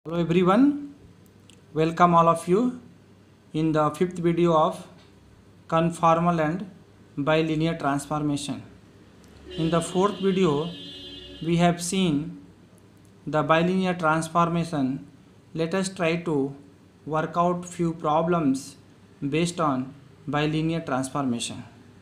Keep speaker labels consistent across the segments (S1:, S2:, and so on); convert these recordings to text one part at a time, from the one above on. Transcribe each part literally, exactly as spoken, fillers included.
S1: Hello everyone, welcome all of you in the fifth video of conformal and bilinear transformation. In the fourth video, we have seen the bilinear transformation. Let us try to work out few problems based on bilinear transformation.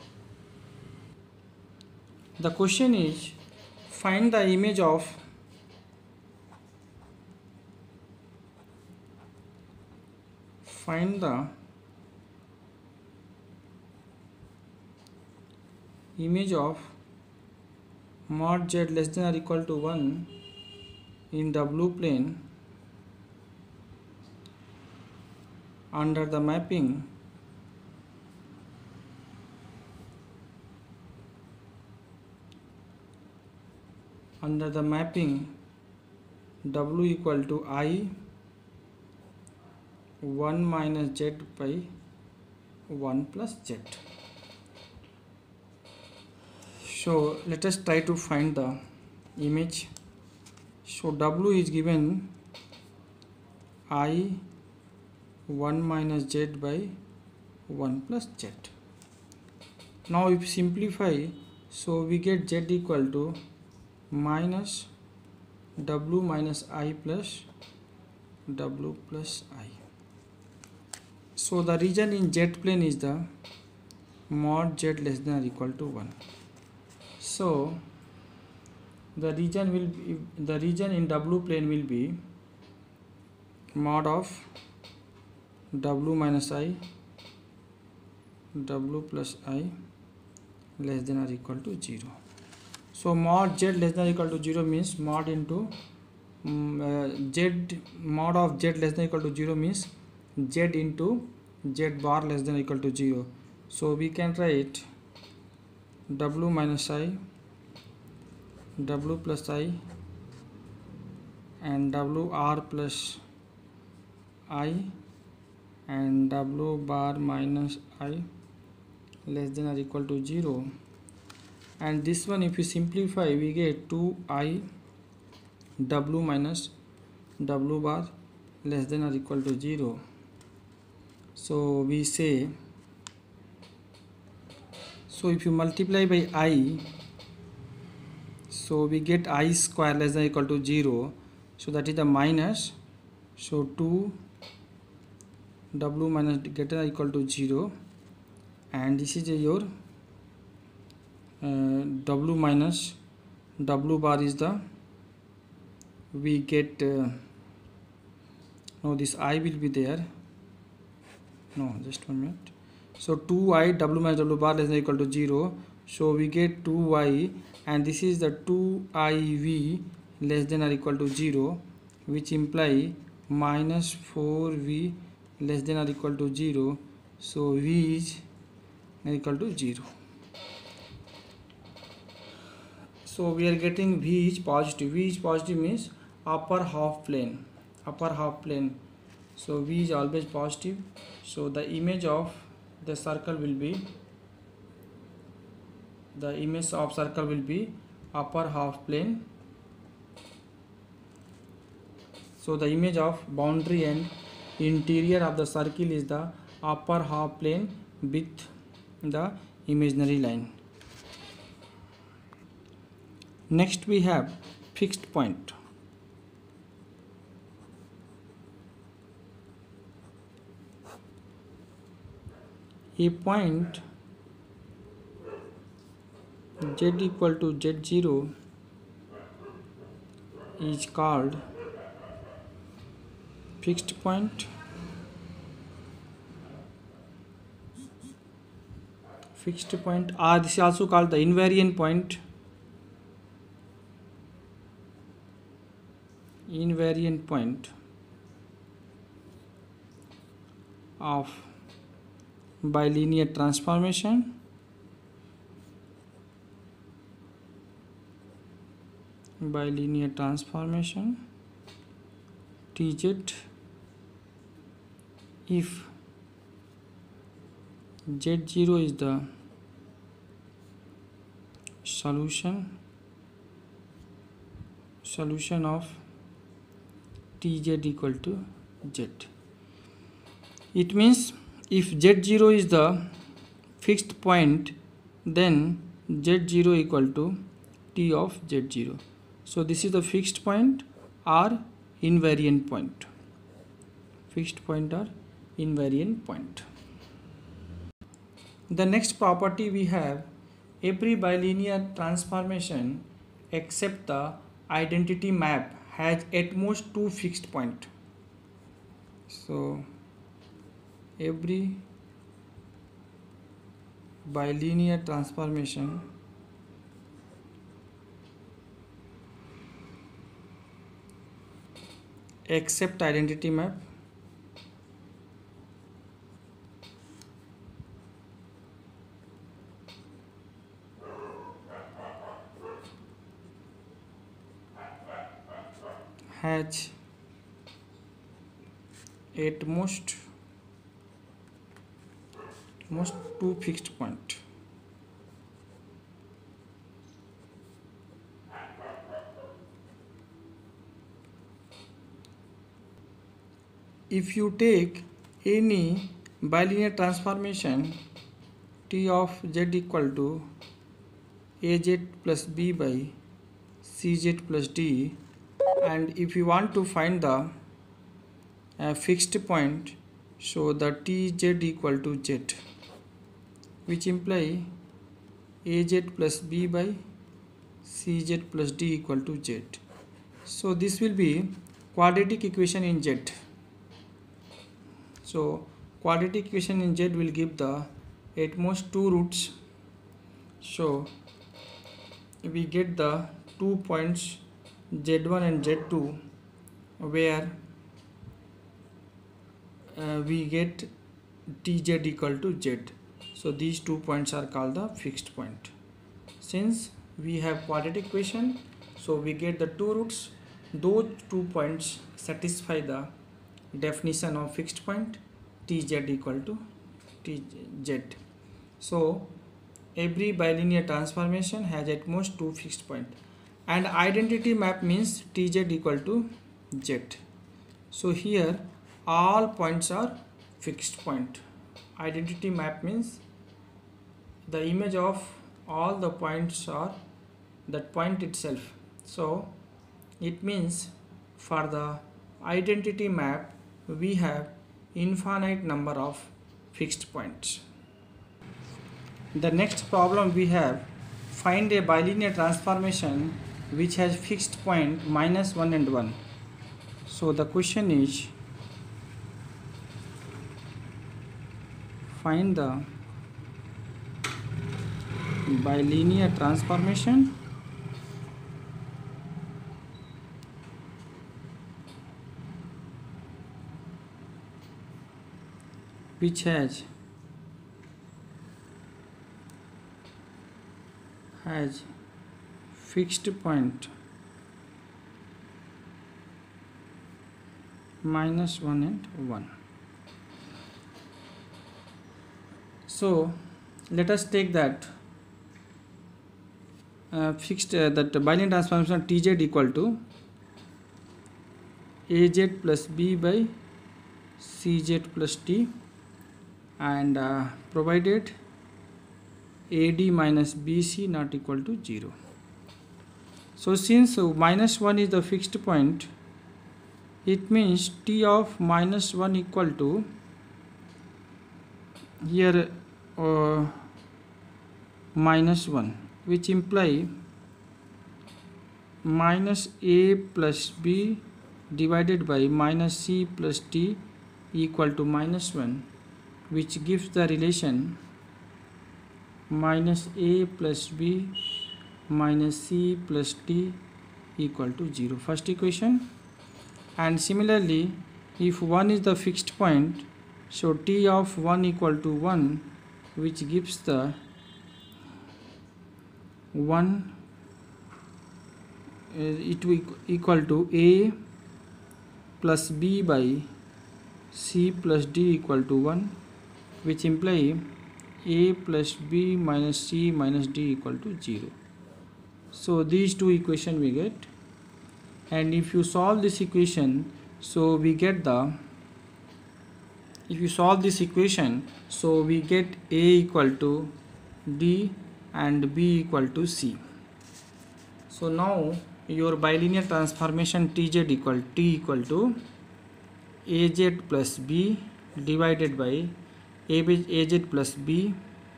S1: The question is, find the image of find the image of mod z less than or equal to one in W plane under the mapping under the mapping W equal to I one minus z by one plus z. So let us try to find the image. So W is given I one minus z by one plus z. Now if simplify, so we get z equal to minus W minus I plus W plus I. So the region in z plane is the mod z less than or equal to one. So the region will be, the region in W plane will be mod of W minus I W plus I less than or equal to zero. So mod z less than or equal to zero means mod into um, uh, z mod of z less than or equal to zero means z into z bar less than or equal to zero. So we can write W minus I W plus I and W r plus I and W bar minus I less than or equal to zero, and this one if you simplify we get two I W minus W bar less than or equal to zero. So we say, so if you multiply by I, so we get I square less than or equal to zero, so that is the minus, so two W minus greater than or equal to zero, and this is your uh, W minus W bar is the, we get uh, no, this I will be there, no, just one minute. So two I W minus W bar less than or equal to zero, so we get two Y, and this is the two I V less than or equal to zero, which imply minus four V less than or equal to zero. So V is equal to zero. So we are getting V is positive. V is positive means upper half plane, upper half plane. So V is always positive. So the image of the circle will be, the image of circle will be upper half plane. So the image of boundary and interior of the circle is the upper half plane with the imaginary line. Next we have fixed point. A point z equal to z zero is called fixed point, fixed point, or this is also called the invariant point, invariant point of bilinear transformation, bilinear transformation Tz if z zero is the solution solution of Tz equal to z. It means if z zero is the fixed point, then z zero equal to t of z zero. So this is the fixed point or invariant point. Fixed point or invariant point. The next property we have, every bilinear transformation except the identity map has at most two fixed points. So every bilinear transformation except identity map has at most most two fixed point. If you take any bilinear transformation T of z equal to az plus b by cz plus d, and if you want to find the uh, fixed point, so the Tz equal to z, which imply az plus b by cz plus d equal to z. So this will be quadratic equation in z. So quadratic equation in z will give the at most two roots. So we get the two points z one and z two, where uh, we get Tz equal to z. So these two points are called the fixed point. Since we have quadratic equation, so we get the two roots. Those two points satisfy the definition of fixed point Tz equal to Tz. So every bilinear transformation has at most two fixed point, and identity map means Tz equal to z. So here all points are fixed point. Identity map means the image of all the points are that point itself. So it means for the identity map we have infinite number of fixed points. The next problem we have, find a bilinear transformation which has fixed point minus one and one. So the question is, find the bilinear transformation which has has fixed point minus one and one. So let us take that uh, fixed uh, that bilinear transformation Tz equal to az plus b by cz plus t, and uh, provided ad minus bc not equal to zero. So since uh, minus one is the fixed point, it means t of minus one equal to here uh, minus one, which imply minus a plus b divided by minus c plus t equal to minus one, which gives the relation minus a plus b minus c plus t equal to zero, first equation. And similarly, if one is the fixed point, so t of one equal to one, which gives the one uh, it will equal to a plus b by c plus d equal to one, which imply a plus b minus c minus d equal to zero. So these two equations we get, and if you solve this equation, So we get the, if you solve this equation, so we get A equal to D and B equal to C. So now your bilinear transformation T Z equal T equal to A Z plus B divided by A Z plus B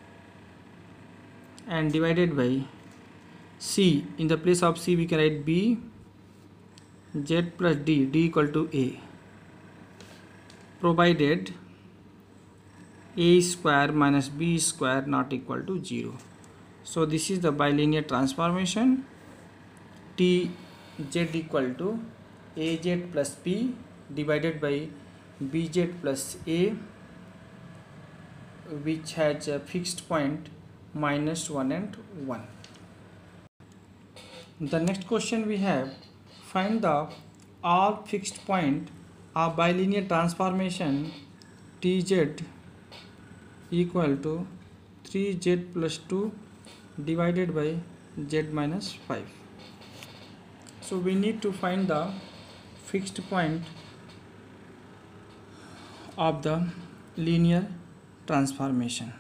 S1: and divided by C. In the place of C we can write B, Z plus D, D equal to A, provided A square minus B square not equal to zero. So this is the bilinear transformation. T Z equal to A Z plus B divided by B Z plus A, which has a fixed point minus one and one. The next question we have, find the all fixed point of bilinear transformation T Z equal to three Z plus two divided by Z minus five. So we need to find the fixed point of the linear transformation.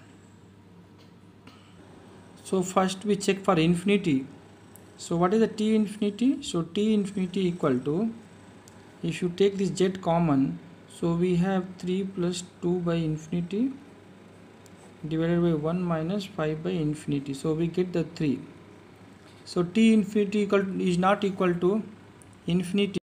S1: So first we check for infinity. So what is the T infinity? So T infinity equal to, if you take this Z common, so we have three plus two by infinity divided by one minus five by infinity. So we get the three. So T infinity equal to, is not equal to infinity